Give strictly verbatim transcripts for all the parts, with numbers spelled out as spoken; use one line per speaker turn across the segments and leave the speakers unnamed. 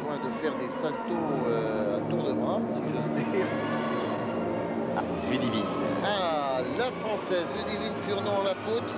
point de faire des saltos euh, à tour de bras, si j'ose dire.
Ah, Ludivine.
Ah, la Française Ludivine Furnon à la poutre.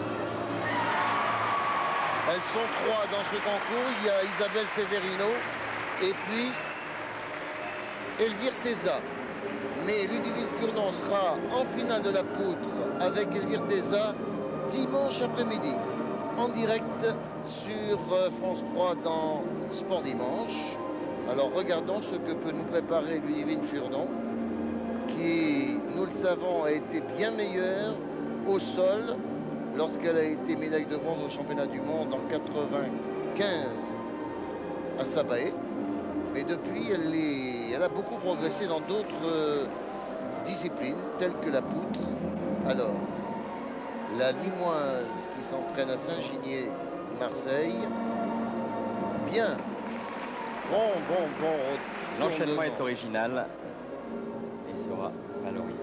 Elles sont trois dans ce concours. Il y a Isabelle Severino et puis Elvire Teza. Mais Ludivine Furnon sera en finale de la poutre avec Elvire Teza dimanche après-midi, en direct sur France trois dans Sport Dimanche. Alors regardons ce que peut nous préparer Ludivine Furnon, qui, nous le savons, a été bien meilleure au sol lorsqu'elle a été médaille de bronze au championnat du monde en quatre-vingt-quinze à Sabaé. Mais depuis, elle, est, elle a beaucoup progressé dans d'autres euh, disciplines, telles que la poutre. Alors, la Limoise qui s'entraîne à Saint-Ginier, Marseille. Bien. Bon, bon, bon.
L'enchaînement est original et sera valorisé.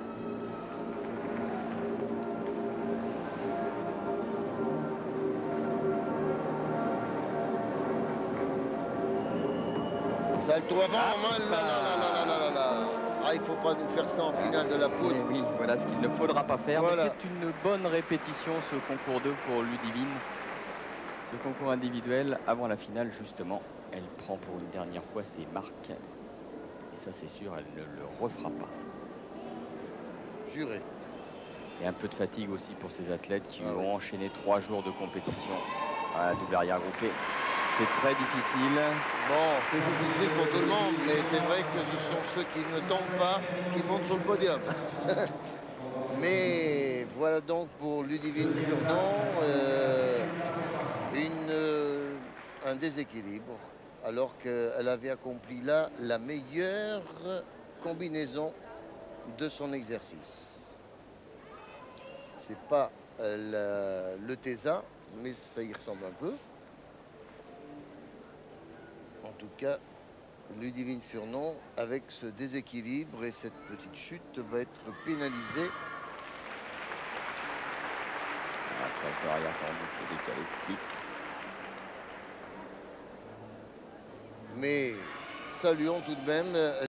Salto avant, ah, là, là, là, là, là, là, là. Ah, il ne faut pas nous faire ça en finale de la poutre.
Oui, oui, voilà ce qu'il ne faudra pas faire.
Voilà.
Mais c'est une bonne répétition, ce concours deux pour Ludivine. Ce concours individuel, avant la finale, justement, elle prend pour une dernière fois ses marques. Et ça, c'est sûr, elle ne le refera pas.
Juré.
Et un peu de fatigue aussi pour ces athlètes qui
ah,
ont
oui.
enchaîné trois jours de compétition à la double arrière groupée. C'est très difficile.
Bon, c'est difficile pour tout le monde, mais c'est vrai que ce sont ceux qui ne tombent pas qui montent sur le podium. Mais voilà donc pour Ludivine Furnon euh, une, euh, un déséquilibre, alors qu'elle avait accompli là la meilleure combinaison de son exercice. C'est pas euh, la, le Tesa, mais ça y ressemble un peu. En tout cas, Ludivine Furnon, avec ce déséquilibre et cette petite chute, va être pénalisée.
Ah, arrière tendu, faut décaler. Oui.
Mais saluons tout de même